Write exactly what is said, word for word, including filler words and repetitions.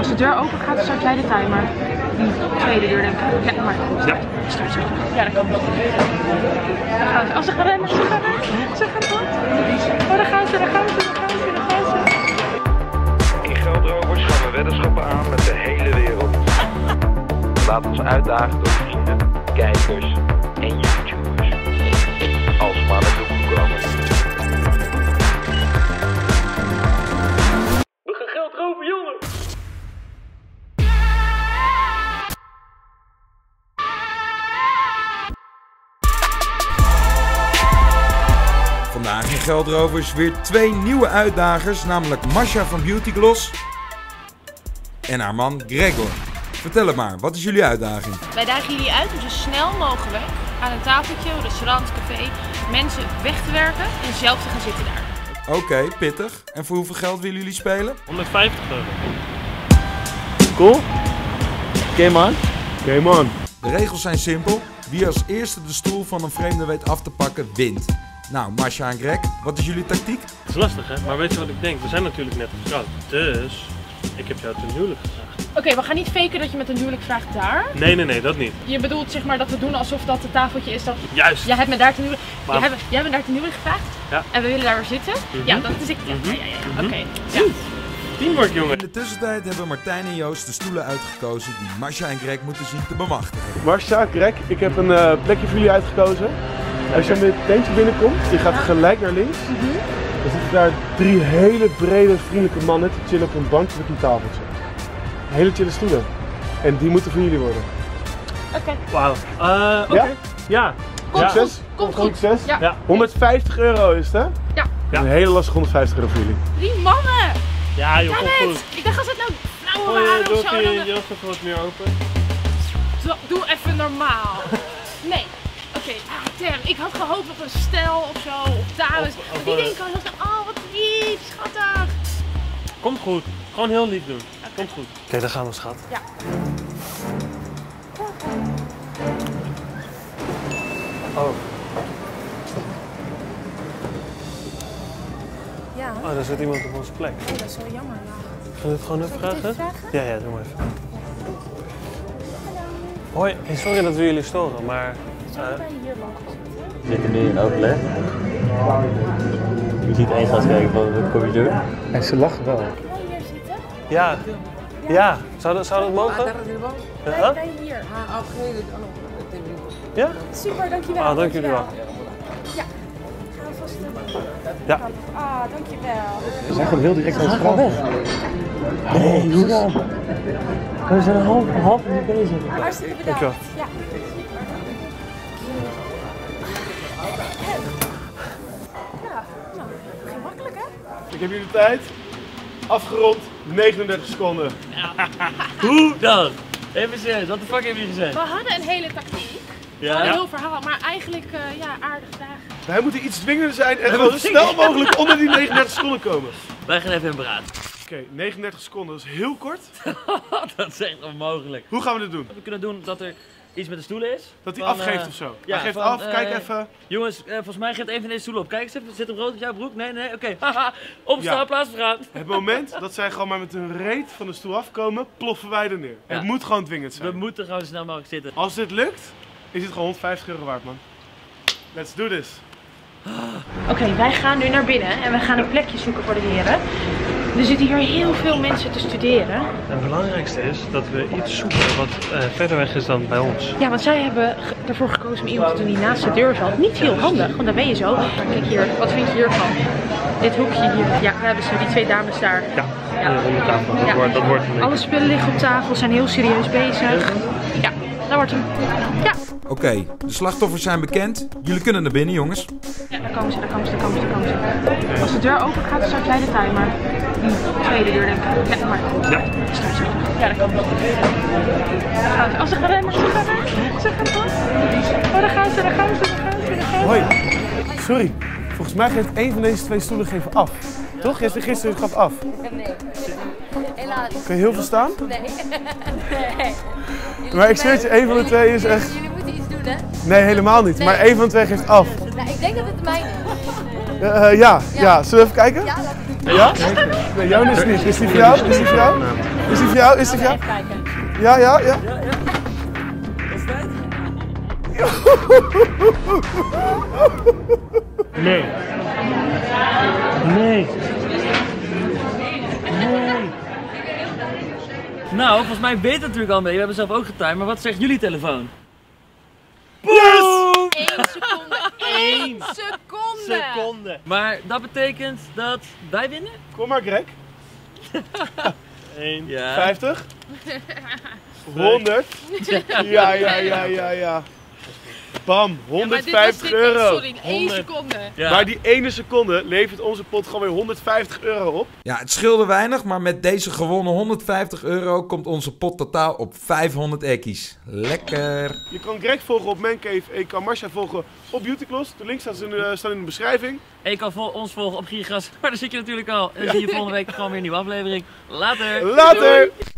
Als de deur open gaat, dan start jij de timer. Die tweede deur denk ik. Ja, maar goed. Ja. Start zo. Ja, dat kan niet. Dan gaan ze. Als ze gaan rennen, ze gaan rennen. Ze gaan rond. Oh, daar gaan ze, daar gaan ze, daar gaan ze, daar gaan ze. In Geldrovers gaan we weddenschappen aan met de hele wereld. Laat ons uitdagen door vrienden, kijkers en YouTubers. Als we maar naartoe komen. We gaan geld roven, jongen! Vandaag in Geldrovers weer twee nieuwe uitdagers, namelijk Masha van Beauty Gloss en haar man Gregor. Vertel het maar, wat is jullie uitdaging? Wij dagen jullie uit om zo snel mogelijk aan een tafeltje, een restaurant, café, mensen weg te werken en zelf te gaan zitten daar. Oké, okay, pittig. En voor hoeveel geld willen jullie spelen? honderdvijftig euro. Cool? Game on? Game on. De regels zijn simpel. Wie als eerste de stoel van een vreemde weet af te pakken, wint. Nou, Masha en Greg, wat is jullie tactiek? Het is lastig, hè? Maar weet je wat ik denk? We zijn natuurlijk net getrouwd. Dus ik heb jou ten huwelijk gevraagd. Oké, okay, we gaan niet faken dat je met een huwelijk vraagt daar. Nee, nee, nee, dat niet. Je bedoelt zeg maar dat we doen alsof dat het tafeltje is dat... Juist. Jij hebt me daar ten huwelijk... Maar... Jij, hebt, jij hebt me daar ten huwelijk gevraagd. Ja. En we willen daar weer zitten. Mm-hmm. Ja, dat is ik. Ja, mm-hmm. ja, ja, ja. Mm-hmm. Oké. Okay. Ja. Teamwork, jongen. In de tussentijd hebben Martijn en Joost de stoelen uitgekozen die Masha en Greg moeten zien te bemachtigen. Masha, Greg, ik heb een uh, plekje voor jullie uitgekozen. Als je met het tentje binnenkomt, je gaat gelijk naar links. Mm-hmm. Dan zitten daar drie hele brede, vriendelijke mannen te chillen op een bankje met een tafeltje. Hele chille stoelen. En die moeten van jullie worden. Oké. Okay. Wauw. Uh, Oké. Okay. Ja. Komt Succes. goed. Komt goed. Succes. Ja. Ja. honderdvijftig euro is het, hè? Ja. Ja. Een hele lastige honderdvijftig euro voor jullie. Drie mannen! Ja, joh, ja, komt goed. Ik dacht als het nou vrouwen oh, waren doe of zo. Je Dan... je jas even wat meer open. Zo, doe even normaal. Nee. Oké, okay. ah, ik had gehoopt op een stel of zo, of dames. Of, of, die uh... denken altijd, oh wat lief, schattig. Komt goed. Gewoon heel lief doen. Okay. Komt goed. Oké, okay, daar gaan we, schat. Ja. Oh. Ja. Oh, daar zit iemand op onze plek. Oh, dat is wel jammer, ja. Gaan we het gewoon even vragen? even vragen? Ja, ja, doe maar even. Hoi, hey, sorry dat we jullie storen, maar... Zullen wij hier langs? We zitten nu in overleg. Je ziet één gast kijken van wat kom je doen. En ze lachen wel. Kun jij hier zitten? Ja. Ja. ja. Zou, dat, zou dat mogen? Wij, ja? wij hier. Ja? Super, dankjewel. Ah, dankjewel. Ja. Gaan we vast doen. Ja. Ah, dankjewel. We zijn gewoon heel direct aan het vragen. Nee, hoe dan? We zijn een half, een half uur bezig. Hartstikke bedankt. Ja. Ja, nou, ging makkelijk hè? Ik heb jullie tijd. Afgerond, negenendertig seconden. Hoe dan? Even serieus, wat de fuck hebben jullie gezegd? We hadden een hele tactiek. Ja? Een heel verhaal, maar eigenlijk uh, ja, aardig dagen. Wij moeten iets dwingender zijn en gewoon zo snel mogelijk onder die negenendertig seconden komen. Wij gaan even in beraad. Oké, okay, negenendertig seconden, dat is heel kort. Dat is echt onmogelijk. Hoe gaan we dit doen? We kunnen doen dat er iets met de stoelen is. Dat hij van, afgeeft uh, of zo. Ja, hij geeft van, af, uh, kijk even. Jongens, uh, volgens mij geeft een van deze stoelen op. Kijk eens even, zit er rood op jouw broek? Nee, nee, oké. Okay. Opstaan, ja. Plaats vergaan. Het moment dat zij gewoon maar met een reet van de stoel afkomen, ploffen wij er neer. Ja. Het moet gewoon dwingend zijn. We moeten gewoon zo snel mogelijk zitten. Als dit lukt, is het gewoon honderdvijftig euro waard, man. Let's do this. Oké, okay, wij gaan nu naar binnen en we gaan een plekje zoeken voor de heren. Er zitten hier heel veel mensen te studeren. Het belangrijkste is dat we iets zoeken wat uh, verder weg is dan bij ons. Ja, want zij hebben ervoor gekozen om iemand te doen die naast de deur zat. Niet heel handig, want dan ben je zo. Kijk hier, wat vind je hiervan? Dit hoekje hier. Ja, we hebben ze, die twee dames daar. Ja, ja. Uh, onder tafel. Ja. Dat wordt, dat wordt Alle spullen liggen op tafel, zijn heel serieus bezig. Ja, dat wordt hem. Ja. Oké, okay, de slachtoffers zijn bekend. Jullie kunnen naar binnen, jongens. Ja, daar komen ze, daar komen ze, daar komen ze, daar komen ze. Als de deur open gaat, start jij de timer. Die tweede deur denk ik. Ja, maar goed. Ja. Start zo. Ja, daar komen ze. Als ze gaan rennen, ze gaan rennen. Ze gaan rond. Oh, daar gaan ze, daar gaan ze, daar gaan ze, daar gaan ze. Hoi. Sorry. Volgens mij geeft één van deze twee stoelen geven af. Toch? Jij zei gisteren gaf af. Nee. Helaas. Kun je heel veel staan? Nee. Nee. Maar ik zweer je, één van de twee is echt... Jullie moeten iets doen, hè? Nee, helemaal niet. Nee. Maar één van de twee geeft af. Nou, ik denk dat het de mijne is. Uh, uh, ja, ja, ja. Zullen we even kijken? Ja, laten we doen. Ja? Nee, jouw is niet. Is die voor jou? Is die voor jou? Is die voor jou? Is die voor jou? Even kijken. Ja, ja, ja. Ja, ja. Wat is tijd? Nee. Nee. Nee. Nou, volgens mij weet het natuurlijk al een beetje. We hebben zelf ook getimed. Maar wat zegt jullie telefoon? Yes! Eén seconde. Eén seconde. Seconde. Maar dat betekent dat wij winnen? Kom maar, Greg. één. Ja. vijftig. honderd. Ja, ja, ja, ja, ja. Bam, honderdvijftig euro. Sorry, één seconde. Ja. Maar die ene seconde levert onze pot gewoon weer honderdvijftig euro op. Ja, het scheelde weinig, maar met deze gewonnen honderdvijftig euro komt onze pot totaal op vijfhonderd ekkies. Lekker! Je kan Greg volgen op Mancave en je kan Masha volgen op Beautycloss. De links staan in, uh, staan in de beschrijving. En je kan vol ons volgen op Giergas. Maar daar zit je natuurlijk al. En dan zie je volgende week gewoon weer een nieuwe aflevering. Later! Later!